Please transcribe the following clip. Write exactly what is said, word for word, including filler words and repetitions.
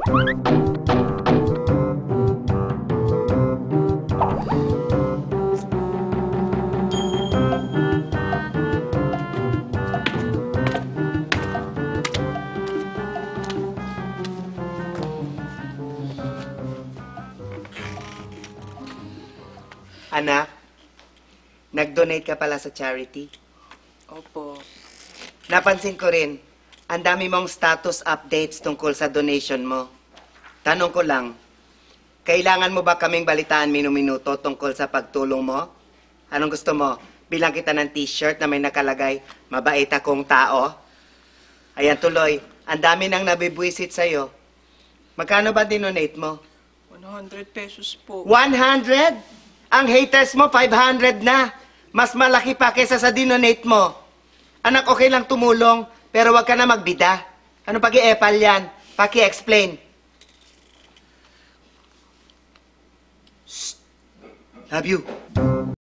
Anak, nag-donate ka pala sa charity. Opo. Napansin ko rin, ang dami mong status updates tungkol sa donation mo. Tanong ko lang, kailangan mo ba kaming balitaan minu-minuto tungkol sa pagtulong mo? Anong gusto mo? Bilang kita ng t-shirt na may nakalagay, mabait akong tao? Ayan tuloy, ang dami nang nabibwisit sa'yo. Magkano ba dinonate mo? one hundred pesos po. one hundred? Ang haters mo, five hundred na. Mas malaki pa kesa sa dinonate mo. Anak, okay lang tumulong, pero wag ka na magbida. Ano pag-i-epal yan? Paki-explain. Shh. Love you.